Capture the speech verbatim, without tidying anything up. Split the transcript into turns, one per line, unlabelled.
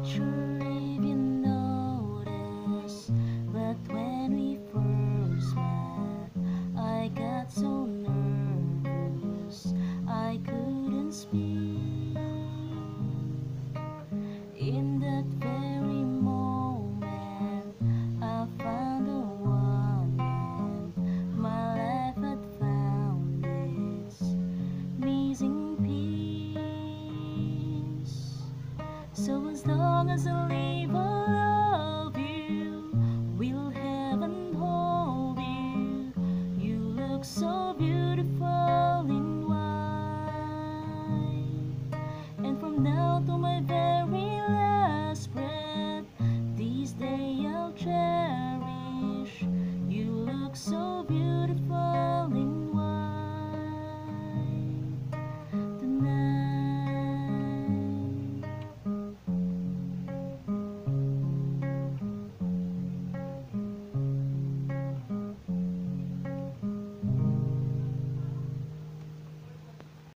sure if you noticed, but when we first met, I got so nervous I couldn't speak. In that very moment, I found the one, and my life had found its missing piece. So as long as I live,